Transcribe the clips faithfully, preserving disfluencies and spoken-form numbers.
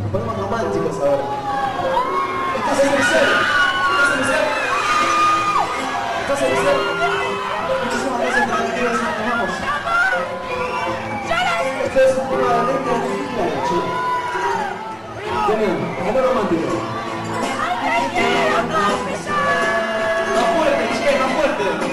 Nos ponemos románticos ahora. ¿Estás en el ser? ¿Estás en el ser? ¿Estás en el ser? Muchísimas gracias por la que nos vamos. Esto es un tema de letra muy clara, chicos. Demian, algo romántico. Más fuerte, che, más fuerte.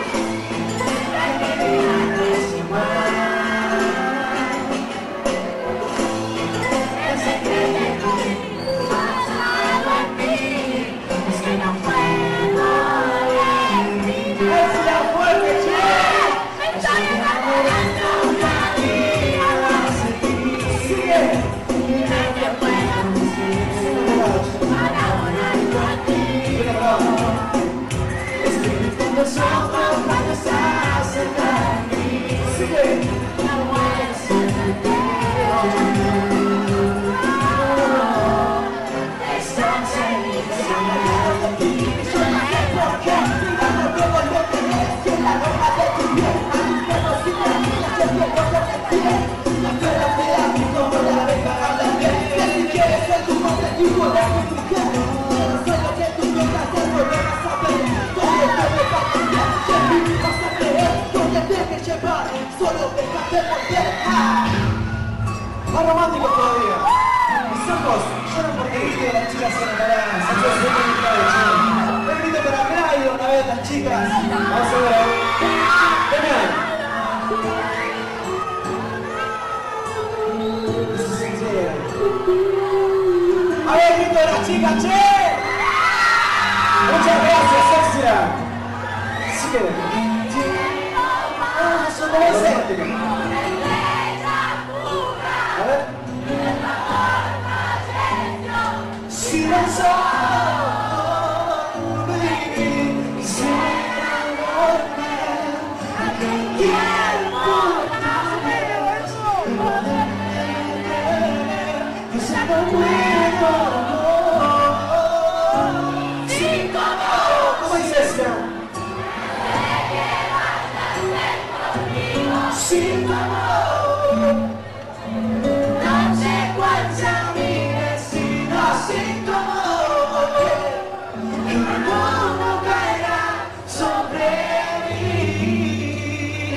Más romántico todavía. Mis ojos lloran porque viste a las chicas enamoradas. Entonces yo me grito de chico. Un grito para Claudio, una vez las chicas. Vamos a ver ahí. Demian. Eso es sincero. A ver, grito de las chicas, che. Muchas gracias, Sexia. Sigue. Son dos veces. A ver. Si no soy, baby, si no me tiempo, quizá no puedo. ¿Cómo dice esto? Sin tu amor. Sin tu amor, el mundo caerá sobre mí.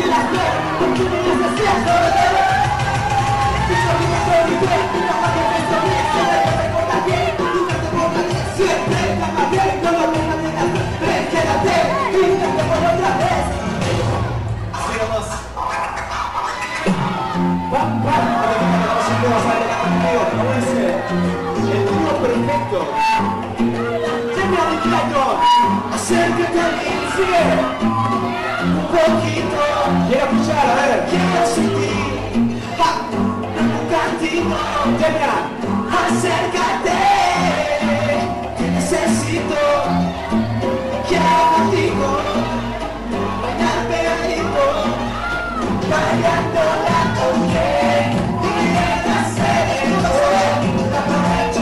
Acércate a mí, sigue un poquito. Quiero escuchar, a ver. Quiero sentir ja, un cantito. Venga, acércate, que necesito. Quiero contigo bailar pegadito, bailando la toque. Y hacer la parecha,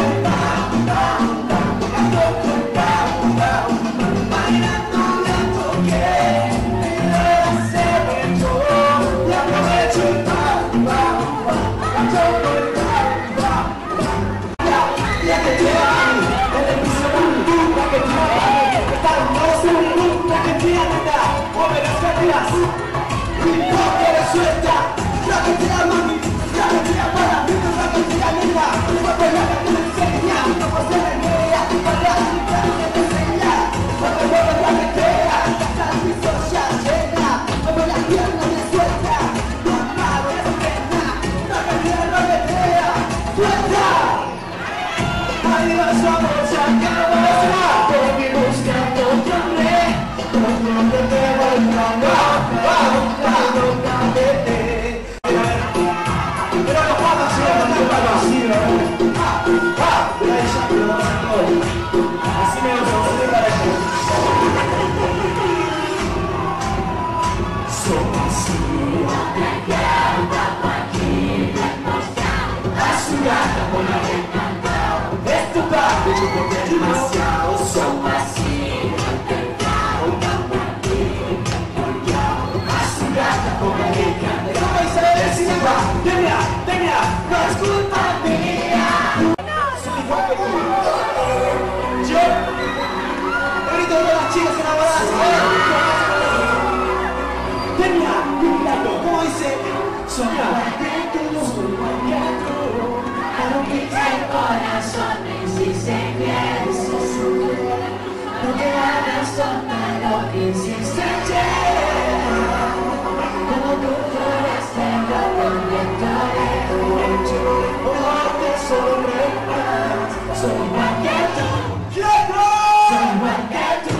demasiado son así. A su gata con la que ¿cómo Isabel si me va? Tenía, tenía, no es culpa mía. Soy igual que tú. Yo, el grito de las chicas enamoradas. Tenía, cuidado, ¿cómo dice? Soñar. El corazón me hiciste bien, no te hagas tonta, lo que hiciste ayer. Como tú llores, tengo conectaré. Porque sobrepas, soy igual que tú. Soy igual que tú.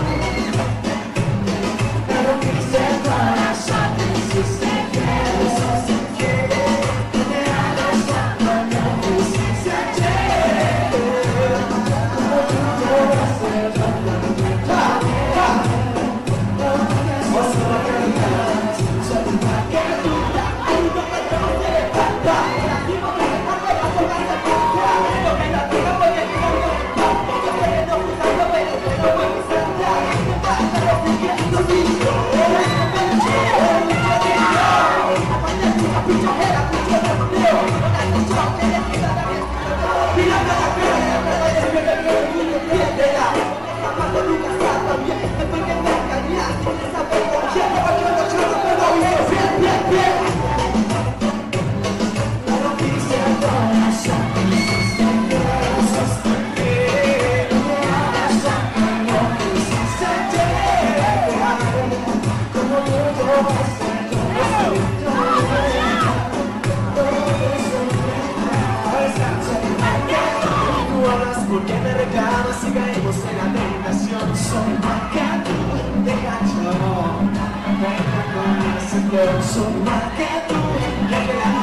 Me rompiste el corazón, me hiciste bien. No te hagas tonta, lo que hiciste ayer. Porque me reclamas y caemos en la tentación. Soy marcado de gacho, venga con ese flow. Soy marcado, ya que la